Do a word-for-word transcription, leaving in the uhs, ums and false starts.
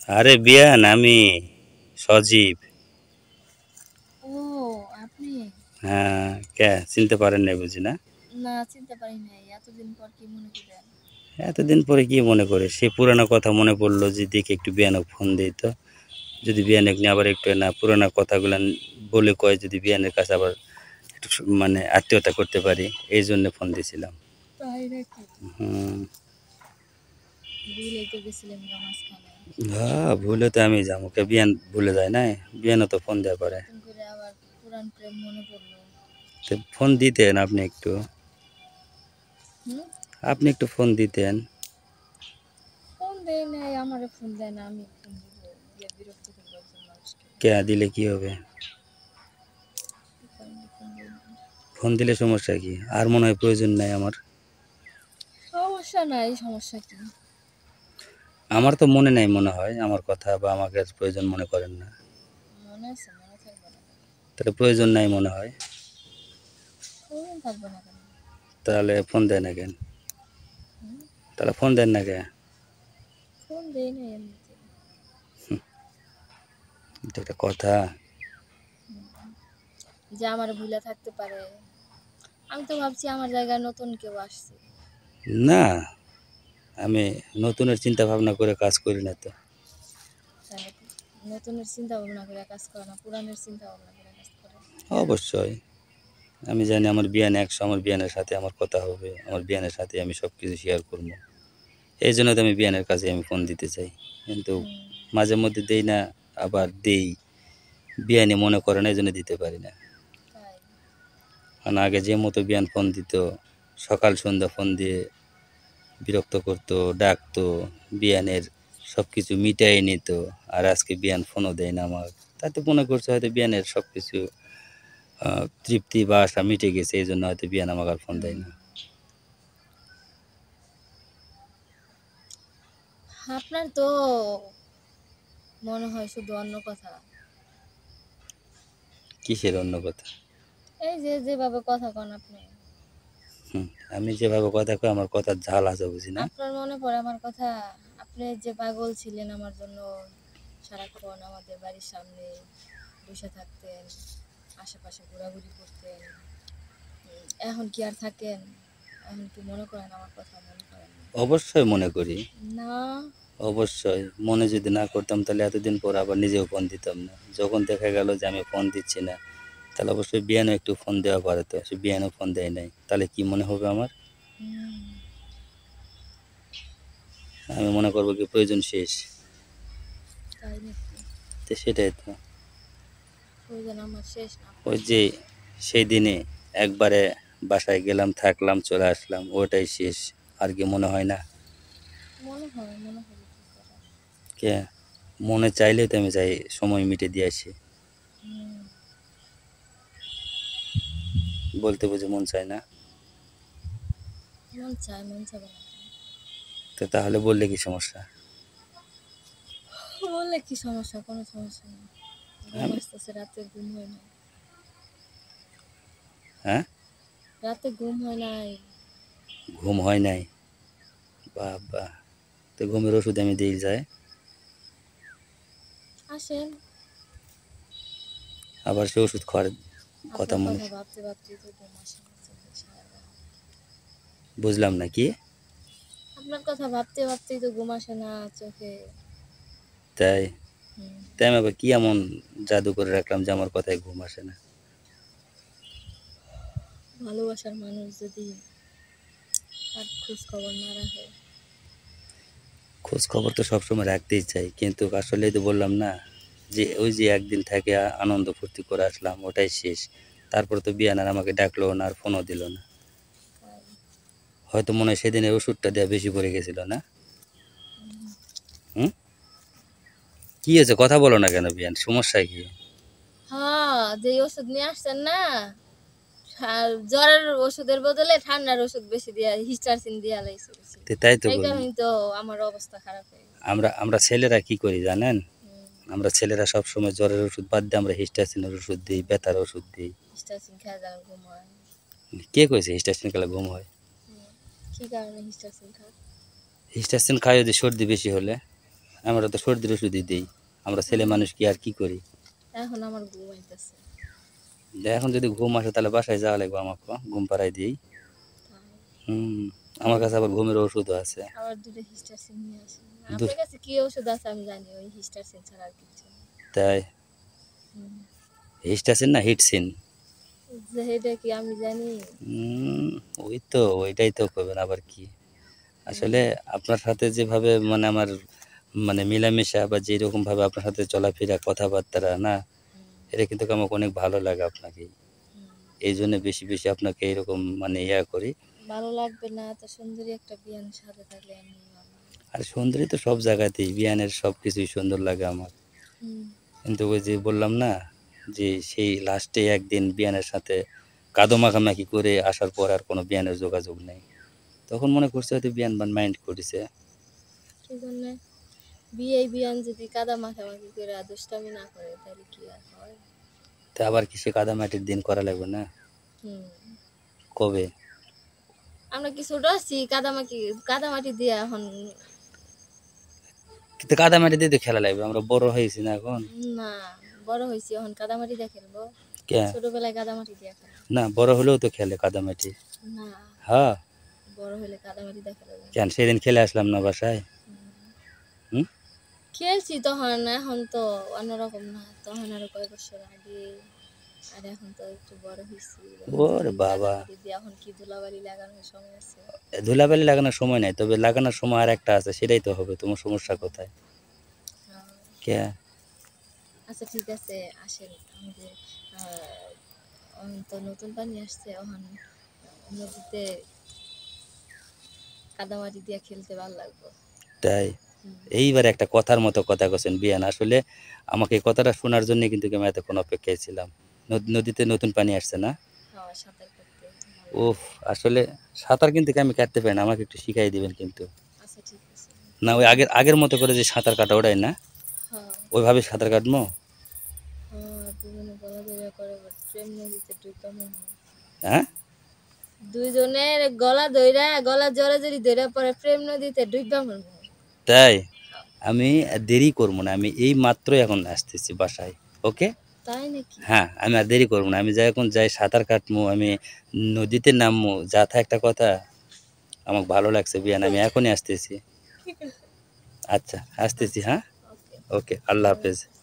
আরে বিয়ান, আমি সজীব। ও আপনি? হ্যাঁ, কে চিনতে পারেন নাই বুঝি না? না, চিনতে পারি নাই। এতদিন পর কি মনে করেন? এতদিন পরে কি মনে করে? সে পুরানো কথা মনে পড়লো যে দেখি একটু বিয়ানক ফোন দিই তো। যদি বিয়ানক নিয়ে আবার একটু না পুরানো কথাগুলো বলে কয়, যদি বিয়ানের কাছে আবার একটু সু- মানে আত্মীয়তা করতে পারি, এই জন্য ফোন দিয়েছিলাম। তাই নাকি? হুম। ভুলেই তো গেছিলেন গা মাঝখানে। হ্যাঁ, ভুলে তো আমি যাবো, কে বিয়ান ভুলে যায় নাই? বিয়ানও তো ফোন দেওয়া পারে। নতুন করে আবার পুরান প্রেম মনে পড়লো। তো ফোন দিতেন আপনি একটু, হুম? আপনি একটু ফোন দিতেন। ফোন দেয় নাই, আমারে ফোন দেয় না, আমি ফোন দিব? দিয়ে বিরক্ত করবো একজন মানুষকে। কে দিলে কি হবে? এই কারণে ফোন দেই না। ফোন দিলে সমস্যা কি? আর মনে হয় প্রয়োজন নাই আমার। সমস্যা নাই, সমস্যা কি? আমার তো মনে নাই মনে হয় আমার কথা, বা আমাকে আর প্রয়োজন মনে করেন না। মনে আছে, মনে থাকবে না কেন? তাহলে প্রয়োজন নাই মনে হয়, প্রয়োজন থাকবে না কেন? তাহলে ফোন দেয় না কেন? হুম? তাহলে ফোন দেন না কেন? ফোন দেই নাই এমনিতে। এটা একটা কথা? যে আমার ভুলে থাকতে পারে। আমি তো ভাবছি আমার জায়গায় নতুন কেউ আসছে। না, আমি নতুনের চিন্তা ভাবনা করে কাজ করি না তো। তাই নাকি? নতুনের চিন্তা ভাবনা করে কাজ করে না, পুরানের চিন্তা ভাবনা করে কাজ করে। অবশ্যই আমি জানি আমার বিয়ানে একশো, আমার বিয়ানের সাথে আমার কথা হবে, আমার বিয়ানের সাথে আমি সব কিছু শেয়ার করবো। এই জন্য তো আমি বিয়ানের কাছে আমি ফোন দিতে চাই, কিন্তু হুম। মাঝে মধ্যে দেই না, আবার দেই। বিয়ানে মনে করে না, এই জন্য দিতে পারি না। তাই? কারণ আগে যে মতো বিয়ান ফোন দিত, সকাল সন্ধ্যা ফোন দিয়ে বিরক্ত করতো, ডাকতো, বিয়ানের সব কিছু মিটাই নিত। আর আজকে বিয়ান ফোনও দেয় না আমার। তাতে মনে করছে হয়তো বিয়ানের সব কিছু আহ, তৃপ্তি বা আশা মিটে গেছে, এই জন্য হয়তো বিয়ান আমাকে আর ফোন দেয় হুম। না। আপনার তো মনে হয় শুধু অন্য কথা। কিসের অন্য কথা? এই যে যেভাবে কথা কন আপনি, হুম, আমি যেভাবে কথা কই, আমার কথার ঝাল আছে বুঝি না? আপনার মনে পড়ে আমার কথা। আপনি যে পাগল ছিলেন আমার জন্য, সারাক্ষণ আমাদের বাড়ির সামনে বসে থাকতেন, আশেপাশে ঘোরাঘুরি করতেন। উম, এখন কি আর থাকেন? এখন কি মনে করেন আমার কথা? মনে করেন না? অবশ্যই মনে করি। না। অবশ্যই মনে যদি না করতাম তাহলে এতদিন পর আবার নিজেও ফোন দিতাম না। যখন দেখা গেল যে আমি ফোন দিচ্ছি না, তাহলে অবশ্যই বিয়ানও একটু ফোন দেওয়া পারে, তো সে বিয়ানও ফোন দেয় নাই, তাহলে কি মনে হবে আমার? হুম। আমি মনে করবো কি প্রয়োজন শেষ। তাই নাকি? তো সেটাই তো। প্রয়োজন আমার শেষ না ওই আপনার যে শেষ? সেই দিনে একবারে বাসায় গেলাম, থাকলাম, চলে আসলাম, ওটাই শেষ। আর কি মনে হয় না? মনে হয়, মনে হবে কি করে? কে? মনে চাইলেই তো আমি যাই, সময় মিটে দিয়ে আসি। হুম। বলতে বুঝে মন চায় না? মন চায়, মন চাবে না কেন? তো তাহলে বললে কি সমস্যা? বললে কি সমস্যা? কোনো সমস্যা নেই। ঘুম আমি আসতেছে, রাতে ঘুম হয় না। হ্যাঁ, রাতে ঘুম হয় নাই। ঘুম হয় নাই? বাবা, তো ঘুমের ওষুধ আমি দিই যায়। আসেন। আবার সে ওষুধ খাওয়ার কথা আপনার মনে, কথা ভাবতে ভাবতেই তো ঘুম আসে না চোখে সারা রাত। বুঝলাম না কি? আপনার কথা ভাবতে ভাবতেই তো ঘুম আসে না চোখে। তাই? হুম। তাই আমি আবার কি এমন জাদু করে রাখলাম যে আমার কথায় ঘুম আসে না? ভালোবাসার মানুষ যদি তার খোঁজ খবর না রাখে। খোঁজ খবর তো সবসময় রাখতেই চাই, কিন্তু আসলেই তো বললাম না, যে ওই যে একদিন থেকে আনন্দ ফুর্তি করে আসলাম, ওটাই শেষ। তারপর তো বিয়ান আর আমাকে ডাকলো না, আর ফোনও দিল না। তাই? হয়তো মনে হয় সেদিনের ওষুধটা দেওয়া বেশি পড়ে গেছিল না? হুম, কি হয়েছে কথা বলো না কেন বিয়ান, সমস্যা কি? হ্যাঁ, যে ওষুধ নিয়ে আসছেন না, আর জ্বরের ওষুধের বদলে ঠান্ডার ওষুধ বেশি দিয়া হিস্টারসিন দিয়া লাইছে বেশি। তো তাই তো এই বলি, কারণেই তো আমার অবস্থা খারাপ হয়ে গেছে। আমরা আমরা ছেলেরা কি করি জানেন? হুম। আমরা ছেলেরা সবসময় জ্বরের ওষুধ বাদ দিয়ে আমরা হিস্টাসিনের ওষুধ দিই, ব্যথার ওষুধ দিই। হিস্টারসিন খেয়ে যাওয়ার ঘুম হয়। কে কইছে হিস্টাসিন খেলে ঘুম হয়? হুম। কি কারণে হিস্টারসিন খায়? হিস্টাসিন খায় যদি সর্দি বেশি হলে, আমরা তো সর্দির ওষুধই দিই। আমরা ছেলে মানুষ কি আর কি করি? এখন আমার ঘুম আইতেছে। এখন যদি ঘুম আসে তাহলে বাসায় যাওয়া লাগবে আমাকে, ঘুম পাড়ায় দিই। তাই হুম, আমার কাছে আবার ঘুমের ওষুধও আছে। আবার দুটো হিস্টাসিন নিয়ে আসেন। দু আপনার কাছে কি ওষুধ আছে আমি জানি, ওই হিস্টাসিন ছাড়া আর কিছু না। তাই হুম। হিস্টাসিন না হিটসিন? যে এটা কি আমি জানি। উম, ওই তো ওইটাই তো করবেন আবার কি। হুম, আসলে আপনার সাথে যেভাবে মানে আমার মানে মেলামেশা বা যেরকমভাবে আপনার সাথে চলাফেরা কথাবার্তা না, হুম, এটা কিন্তু আমাকে অনেক ভালো লাগে আপনাকে। হুম। এই জন্য বেশি বেশি আপনাকে এরকম মানে ইয়া করি। ভালো লাগবে না এত সুন্দরী একটা বিয়ান সাথে থাকলে এমনি ভালো। আর সুন্দরী তো সব জায়গাতেই, বিয়ানের সব কিছুই সুন্দর লাগে আমার। হুম, কিন্তু ওই যে বললাম না, যে সেই লাস্টে একদিন বিয়ানের সাথে কাদো মাখামাখি করে আসার পর আর কোনো বিয়ানের যোগাযোগ নেই। তখন মনে করছে হয়তো বিয়ান বান মাইন্ড করেছে। কি জন্য? বিয়ে বিয়ান যদি কাদা মাখামাখি করে দুষ্টামি না করে তাহলে কি আর হয়? তা আবার কি সে কাদামাটির দিন করা লাগবে না? হুম। কবে? আমরা কি ছোট আছি কাদামাটি কাদামাটি দিয়ে এখন? কিন্তু কাদামাটি দিয়ে তো খেলা লাগবে, আমরা বড় হয়েছি না এখন। না, বড় হয়েছি এখন কাদামাটি দিয়ে খেলবো? কে? ছোটবেলায় কাদামাটি দিয়ে খেলা। না, বড় হলেও তো খেলে কাদামাটি। না, হ্যাঁ। বড় হলে কাদামাটি দিয়ে খেলা যায় না। কেন সেদিন খেলে আসলাম না বাসায়? হুম। খেলছি তখন, এখন তো অন্যরকম না, তখন আরো কয়েক বছর আগে। আর এখন তো একটু বড় হয়েছি, এখন ওরে যদি বাবা, কাদামাটি দিয়ে এখন কি ধুলাবালি লাগানোর সময় আছে? ধুলাবালি লাগানোর সময় নাই, তবে লাগানোর সময় আর একটা আছে, সেটাই তো হবে। তোমার সমস্যা কোথায়? হ্যাঁ। কে? আচ্ছা ঠিক আছে, আসেন আমাদের আহ, এখন তো নতুন পানি আসছে, এখন নদীতে কাদামাটি দিয়ে খেলতে ভালো লাগবে। তাই? হুম। এইবার একটা কথার মতো কথা কছেন বিয়ান। আসলে আমাকে এই কথাটা শোনার জন্য কিন্তু আমি এতক্ষণ অপেক্ষায় ছিলাম। নদ- নদীতে নতুন পানি আসছে না? হাওয়া সাঁতার কাটতে ভালো উফ, লাগবে। আসলে সাঁতার কিন্তু আমি কাটতে পারি না, আমাকে একটু শিখাই দিবেন কিন্তু। আচ্ছা ঠিক আছে। না, ওই আগের আগের মতো করে যে সাঁতার কাটা ওটাই না? হ্যাঁ। ওইভাবে সাঁতার কাটবো? হ্যাঁ, দুজনে গলা ধরে করে প্রেম নদীতে ডুববা মরবো। হ্যাঁ। দুইজনের গলা ধইরা গলা জড়াজড়ি ধইরা পরে প্রেম নদীতে ডুববা মরবো। তাই? আমি দেরি করবো না, আমি এই মাত্রই এখন আসতেছি বাসায়। ওকে। তাই নাকি? হ্যাঁ, আমি আর দেরি করবো না, আমি যাই এখন যাই সাঁতার কাটবো, আমি নদীতে নামবো, যা থা একটা কথা। আমাকে ভালো লাগছে বিয়ান, আমি এখনই আসতেছি। ঠিক আছে। আচ্ছা, আসতেছি। আচ্ছা, হ্যাঁ। ওকে। ওকে, আল্লাহ আল্লাহ হাফেজ। হাফেজ।